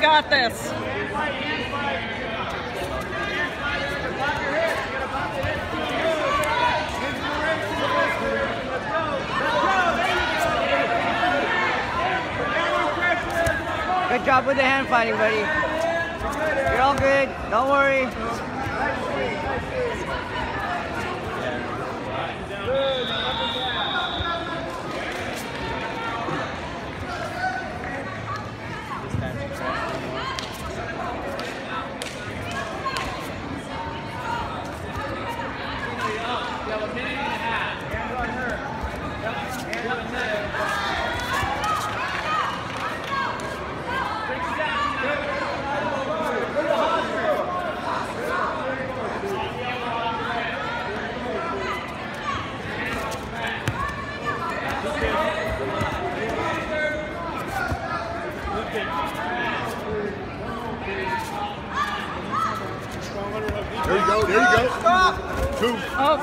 got this. Good job with the hand fighting, buddy. You're all good. Don't worry. There you go, there you go. Stop. Two. Oh.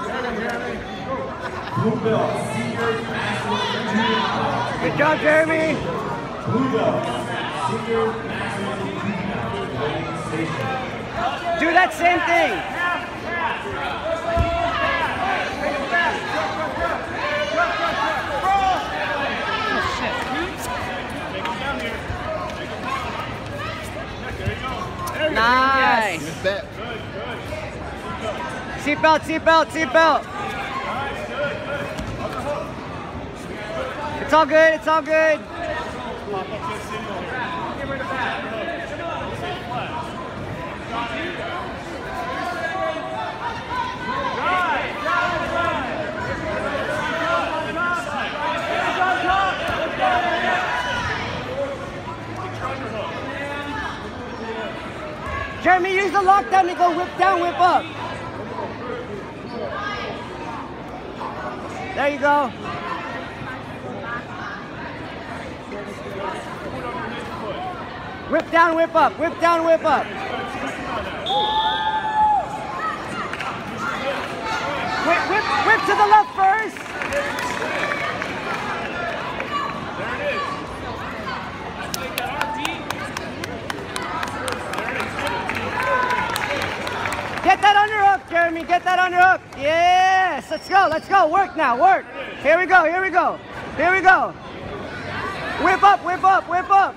Blue belt, senior national junior. Good job, Jeremy. Blue belt, senior national junior. Waiting station. Do that same thing. Nice. Good bet. Seatbelt, seatbelt, seatbelt. It's all good, it's all good. Jeremy, use the lockdown to go whip down, whip up. There you go. Whip down, whip up, whip down, whip up. Whip to the left first. Get that underhook, Jeremy. Get that underhook. Yes. Let's go. Let's go. Work now. Work. Here we go. Here we go. Here we go. Whip up. Whip up. Whip up.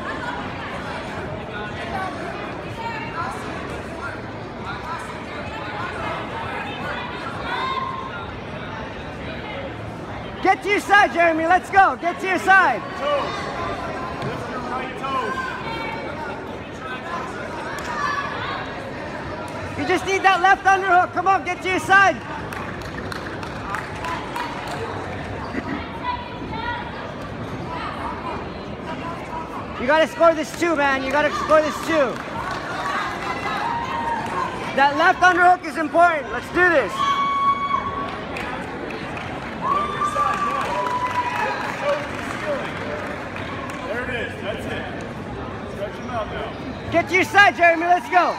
Get to your side, Jeremy. Let's go. Get to your side. Lift your right toes. You just need that left underhook. Come on, get to your side. You gotta score this too, man. You gotta score this too. That left underhook is important. Let's do this. There it is. That's it. Stretch them out now. Get to your side, Jeremy. Let's go.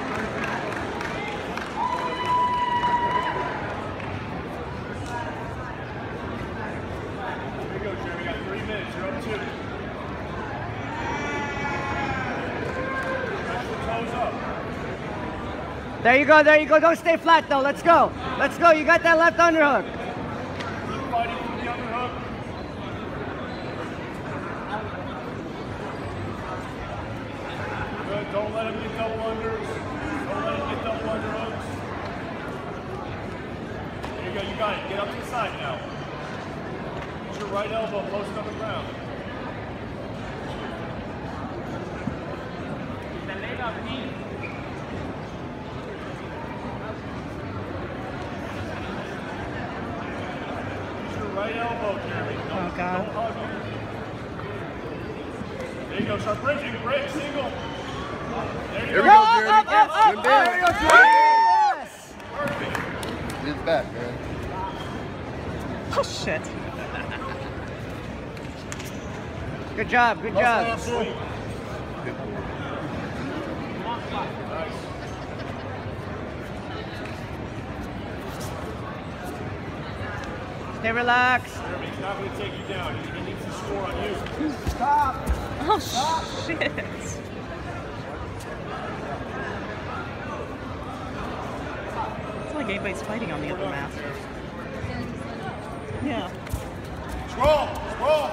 There you go, Jeremy. You got 3 minutes. You're up 2. Stretch the toes up. There you go. There you go. Don't stay flat, though. Let's go. Let's go. You got that left underhook. Keep fighting for the underhook. Good. Don't let him get double unders. Don't let him get double underhooks. There you go. You got it. Get up to the side now. Use your right elbow posted on the ground. Use your right elbow, Jeremy. Don't hug him. There you go. Start bridging. Bridge. Single. There you Here we Go, go, up, Jeremy. up, up, up. Good There you bet. go, Jeremy. Yes. Perfect. Get it back, man. Oh, shit. Good job. Good job. Nice. Stay relaxed. Jeremy, He's not going to take you down. He needs to score on you. Stop. Oh, shit. It's like anybody's fighting on the other mat. Yeah. Scroll! Scroll!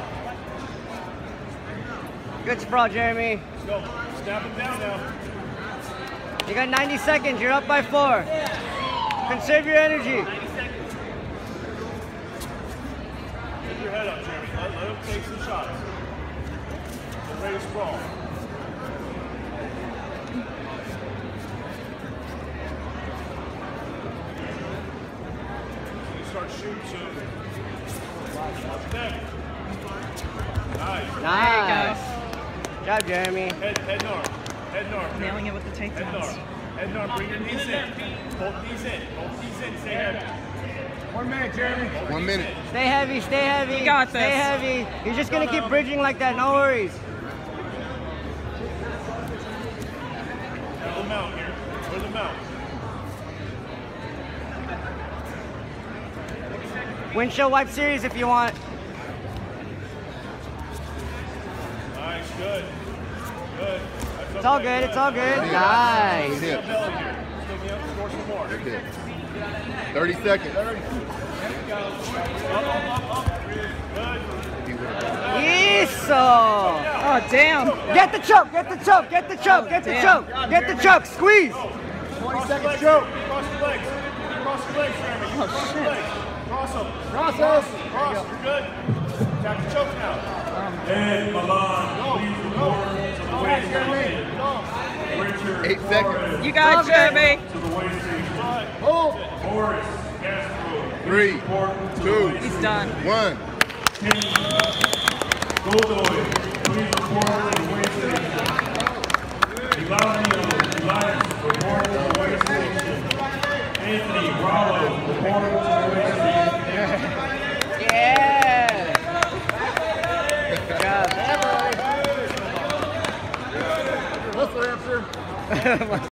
Good sprawl, Jeremy. Let's go. Snap him down now. You got 90 seconds. You're up by 4. Conserve your energy. Keep your head up, Jeremy. Let him take some shots. Get ready to sprawl. You start shooting soon. Watch them. Nice. Nice. Good job, Jeremy. Head north. Head north. Nailing it with the Head north. takedowns. Head north. Bring your knees in. Both knees in. Both knees in. Stay heavy. 1 minute, Jeremy. 1 minute. Stay heavy, stay heavy. You got Stay this. heavy. You're just going to keep bridging like that. No worries. Pull them out here. Pull them out. Windshield wipe series if you want. Nice. Good. Good. It's all good. It's all good. Nice. Hit. Belly here. Stick me up. Score some more. Good hit. 30 seconds. Up. Good. Eso. Oh, damn. Get the choke. Get the choke. Get the choke. Get the damn. choke. Get the choke. Squeeze. 20 seconds choke. Cross your legs. Cross your legs, Jeremy. Oh, Cross your shit. legs. Cross them. Cross us. Cross. You're good. Tap the choke now. And Milan, please report to the weigh station. 8 seconds. You got it, Jeremy. To the weigh station. Hold. Morris Castro, 3, report to the 2, weigh He's done. 1. Godoy, please report to the weigh station. Eladio Elias, report to the weigh station. Anthony Rollo, report to the weigh station. Yeah. Good job. What's the answer?